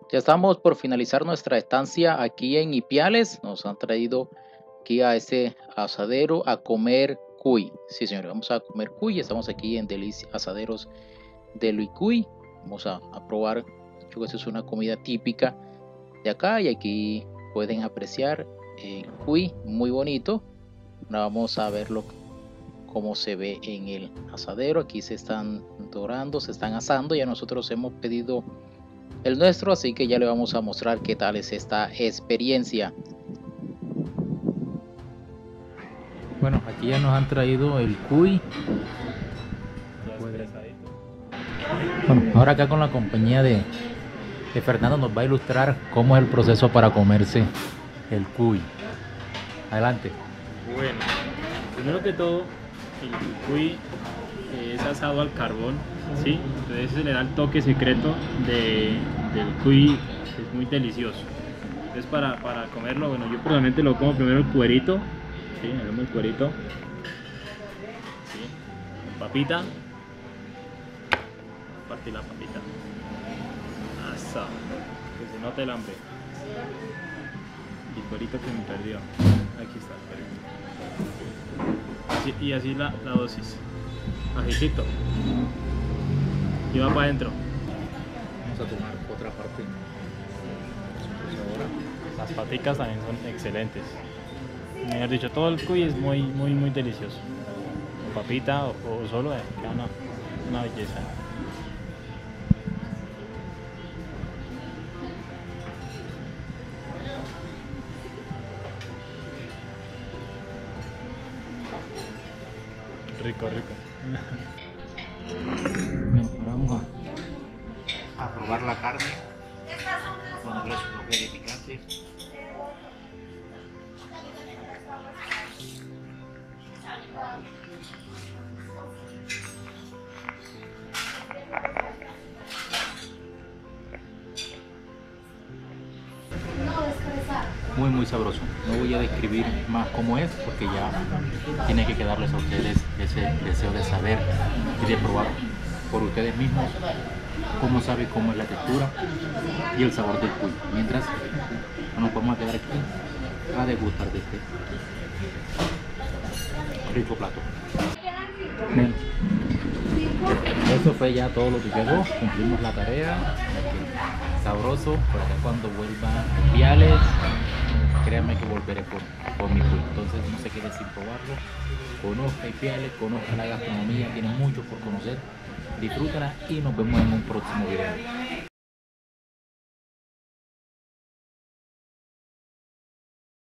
Ya estamos por finalizar nuestra estancia aquí en Ipiales. Nos han traído aquí a este asadero a comer cuy. Sí, señores, vamos a comer cuy. Estamos aquí en Delicia Asaderos de Luicuy. Vamos a probar. Creo que esto es una comida típica de acá y aquí pueden apreciar el cuy muy bonito. Ahora vamos a verlo cómo se ve en el asadero. Aquí se están dorando, se están asando. Ya nosotros hemos pedido el nuestro, así que ya le vamos a mostrar qué tal es esta experiencia. Bueno, aquí ya nos han traído el cuy. Bueno, ahora acá con la compañía de Fernando nos va a ilustrar cómo es el proceso para comerse el cuy. Adelante. Bueno, primero que todo, el cuy es asado al carbón, ¿sí? Entonces se le da el toque secreto del cuy, que es muy delicioso. Entonces para comerlo, bueno, yo personalmente lo como primero el cuerito, ¿sí? Hagamos el cuerito, ¿sí? Con papita, partir la papita, asa, que se note el hambre. Y el cuerito que me perdió, aquí está el cuerito. Y así la dosis, ajicito, y va para adentro. Vamos a tomar otra parte. Las paticas también son excelentes. Mejor dicho, todo el cuy es muy delicioso. Con papita o solo, queda una belleza. Rico, rico. Bueno, ahora vamos a probar la carne. Ponerle su toque de picante. Muy sabroso. No voy a describir más cómo es porque ya tiene que quedarles a ustedes ese deseo de saber y de probar por ustedes mismos cómo sabe, cómo es la textura y el sabor del cuy. Mientras nos vamos a quedar aquí a degustar de este rico plato. Bien. Eso fue ya todo lo que quedó. Cumplimos la tarea. Sabroso. Por acá cuando vuelva a Viales, créanme que volveré por mi cuy. Entonces no se quede sin probarlo. Conozca Ipiales, conozca la gastronomía, tiene mucho por conocer. Disfrútenla y nos vemos en un próximo video.